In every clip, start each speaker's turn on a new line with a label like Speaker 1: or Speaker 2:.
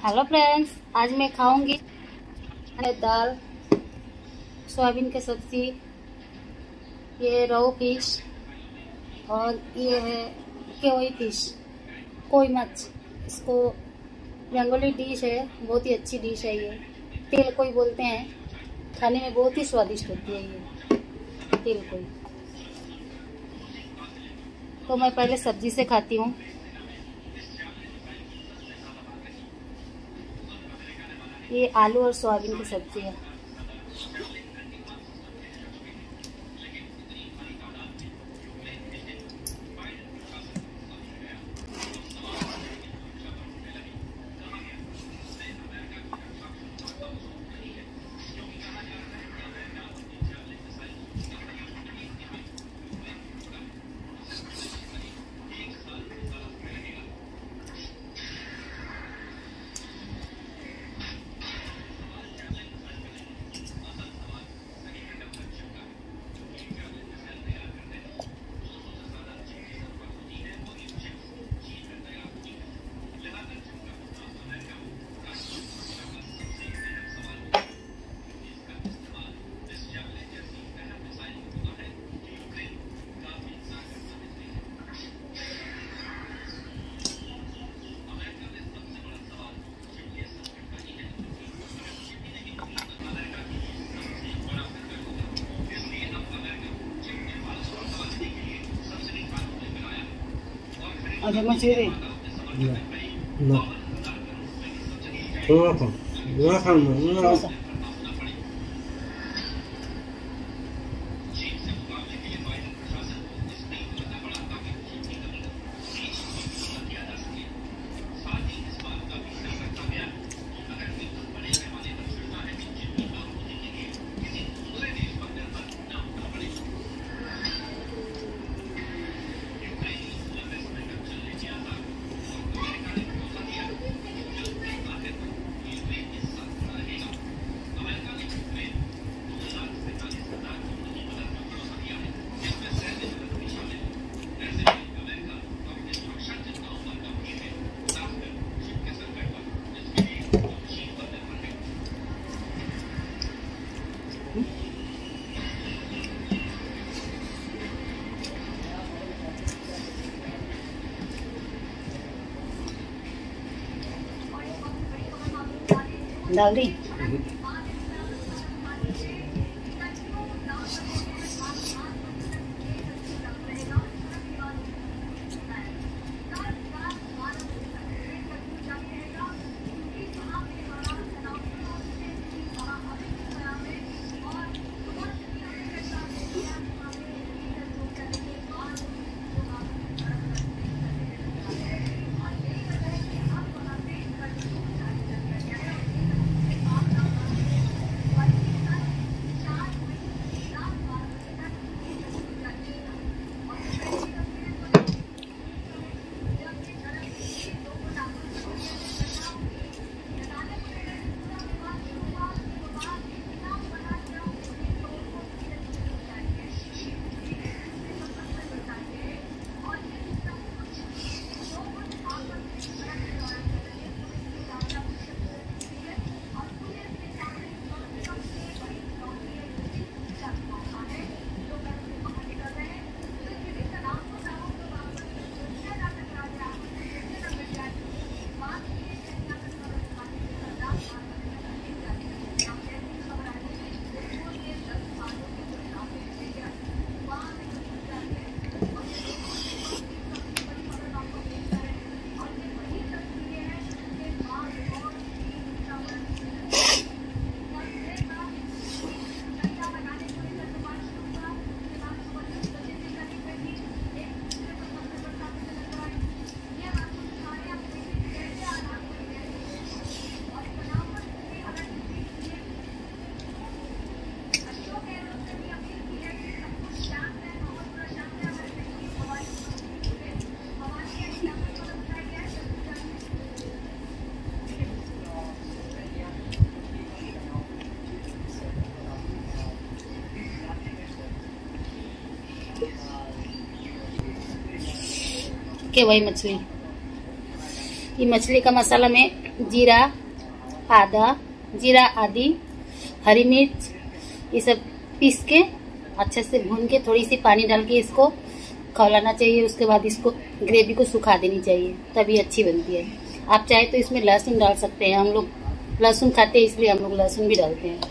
Speaker 1: Hello friends, आज मैं खाऊंगी दाल, सोयाबीन की सब्जी, ये रोहू फिश और ये है कोई फिश, कोई मछ। इसको बंगाली डिश है, बहुत ही अच्छी डिश है। ये तेल कोई बोलते हैं, खाने में बहुत ही स्वादिष्ट होती है ये तेल कोई। तो मैं पहले सब्जी से खाती हूँ। ये आलू और सोयाबीन की सब्जी है। Ada masih
Speaker 2: No. Tunggu.
Speaker 1: डाल दी। के वही मछली, ये मछली का मसाला मैं जीरा आदि, हरी मिर्च, ये सब पीस के अच्छे से भून के थोड़ी सी पानी डाल के इसको खौलाना चाहिए। उसके बाद इसको ग्रेवी को सुखा देनी चाहिए, तभी अच्छी बनती है। आप चाहे तो इसमें लहसुन डाल सकते हैं। हम लोग लहसुन खाते हैं इसलिए हम लोग लहसुन भी डालते हैं।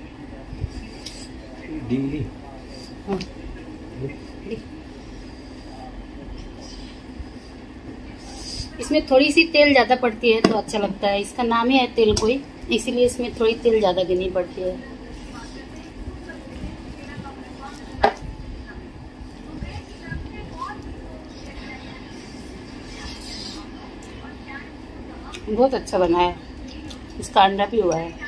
Speaker 1: हाँ। इसमें थोड़ी सी तेल ज़्यादा पड़ती है तो अच्छा लगता है। इसका नाम ही है तेल कोई, इसीलिए इसमें थोड़ी तेल ज़्यादा देनी पड़ती है। बहुत अच्छा बना है। इसका अंडा भी हुआ है।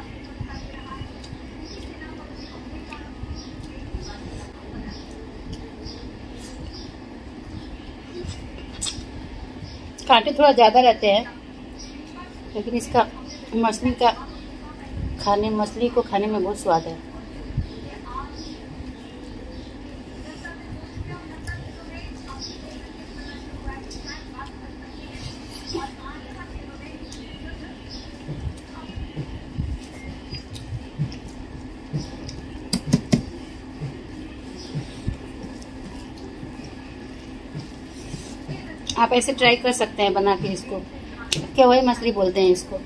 Speaker 1: कांटे थोड़ा ज़्यादा रहते हैं, लेकिन इसका मछली को खाने में बहुत स्वाद है। आप ऐसे ट्राई कर सकते हैं बना के इसको। क्या वही मछली बोलते हैं इसको।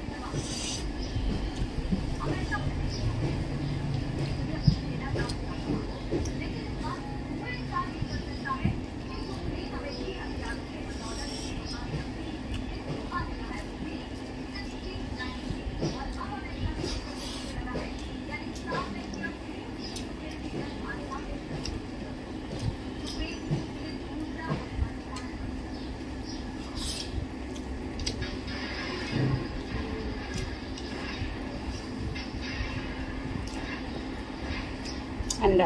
Speaker 1: अंडा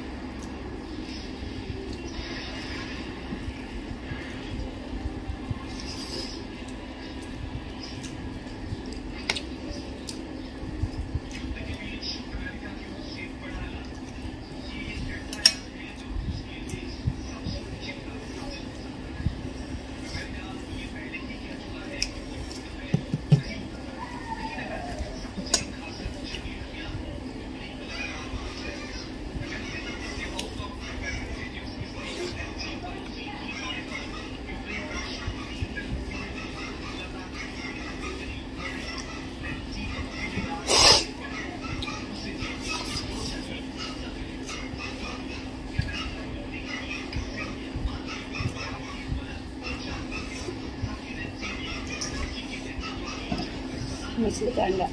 Speaker 1: मछली का अंडा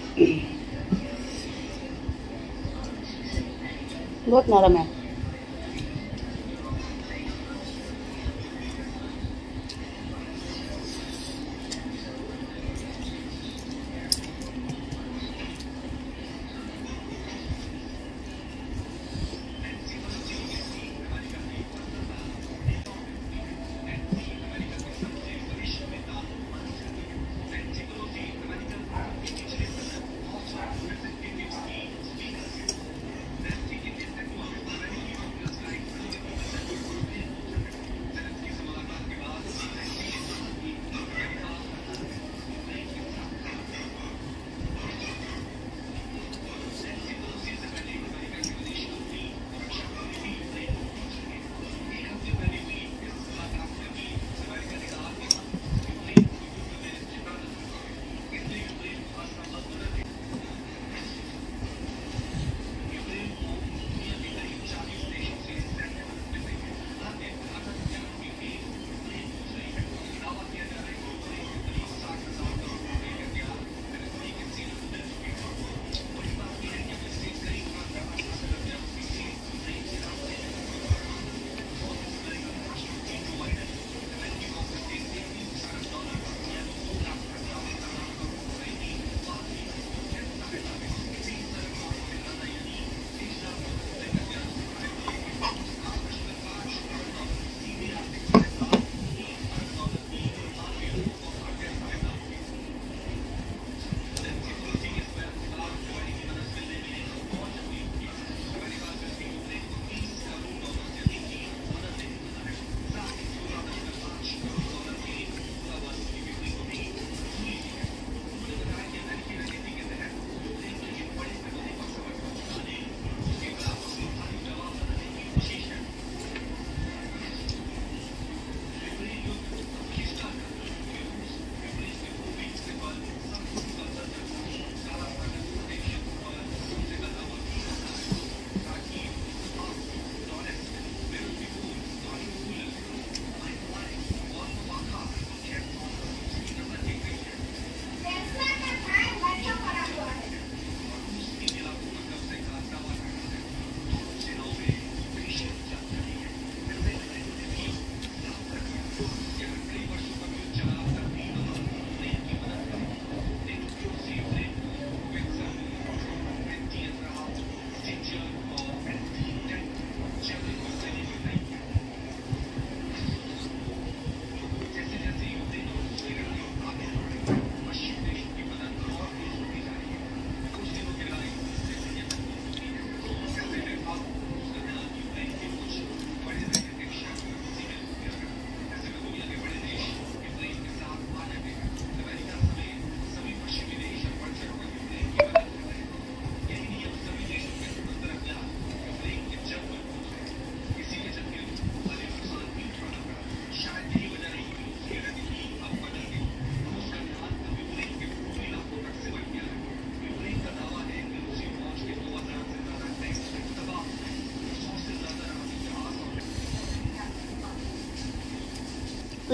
Speaker 1: बहुत नरम है।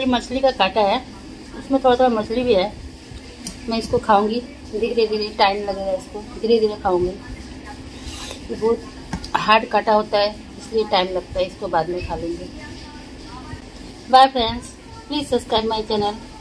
Speaker 1: ये मछली का कांटा है, उसमें थोड़ा थोड़ा मछली भी है। मैं इसको खाऊंगी धीरे धीरे, टाइम लगेगा, इसको धीरे धीरे खाऊंगी। ये बहुत हार्ड कांटा होता है इसलिए टाइम लगता है, इसको बाद में खा लेंगे। Bye friends, please subscribe my channel.